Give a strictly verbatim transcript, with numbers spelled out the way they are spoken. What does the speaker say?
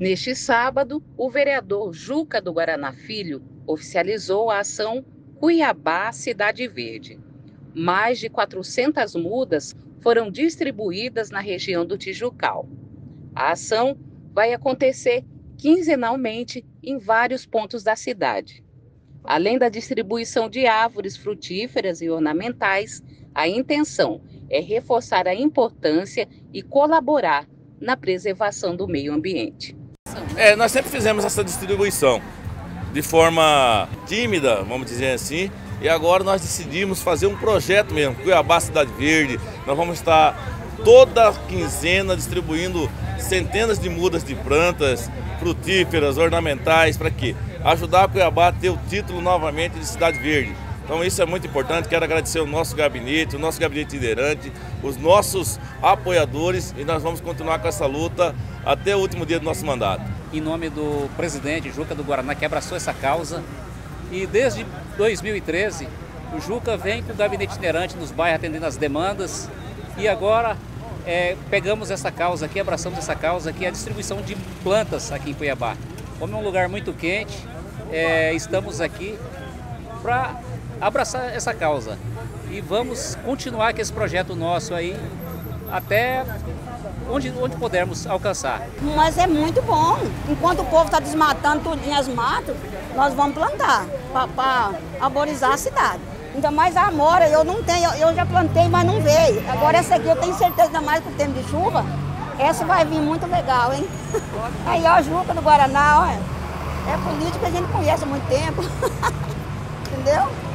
Neste sábado, o vereador Juca do Guaraná Filho oficializou a ação Cuiabá Cidade Verde. Mais de quatrocentas mudas foram distribuídas na região do Tijucal. A ação vai acontecer quinzenalmente em vários pontos da cidade. Além da distribuição de árvores frutíferas e ornamentais, a intenção é reforçar a importância e colaborar na preservação do meio ambiente. É, nós sempre fizemos essa distribuição de forma tímida, vamos dizer assim, e agora nós decidimos fazer um projeto mesmo, Cuiabá Cidade Verde. Nós vamos estar toda quinzena distribuindo centenas de mudas de plantas frutíferas, ornamentais, para quê? Ajudar a Cuiabá a ter o título novamente de Cidade Verde. Então isso é muito importante, quero agradecer o nosso gabinete, o nosso gabinete liderante, os nossos apoiadores, e nós vamos continuar com essa luta até o último dia do nosso mandato. Em nome do presidente Juca do Guaraná, que abraçou essa causa, e desde dois mil e treze o Juca vem com o gabinete itinerante nos bairros atendendo as demandas, e agora é, pegamos essa causa aqui, abraçamos essa causa que é a distribuição de plantas aqui em Cuiabá. Como é um lugar muito quente, é, estamos aqui para abraçar essa causa e vamos continuar com esse projeto nosso aí até onde, onde pudermos alcançar. Mas é muito bom. Enquanto o povo está desmatando tudinho as matas, nós vamos plantar para arborizar a cidade. Ainda mais a amora, eu não tenho, eu já plantei, mas não veio. Agora essa aqui eu tenho certeza, ainda mais com o tempo de chuva, essa vai vir muito legal, hein? Aí ó, a Juca do Guaraná, ó, é político que a gente conhece há muito tempo, entendeu?